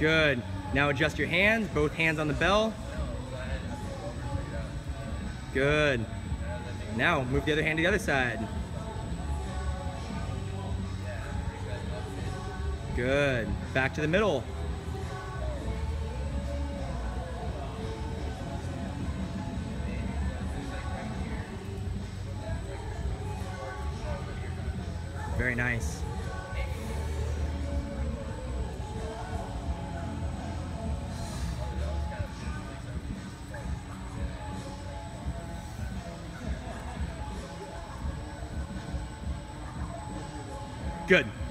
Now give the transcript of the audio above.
Good. Now adjust your hands, both hands on the bell. Good. Now move the other hand to the other side. Good. Back to the middle. Very nice. Good.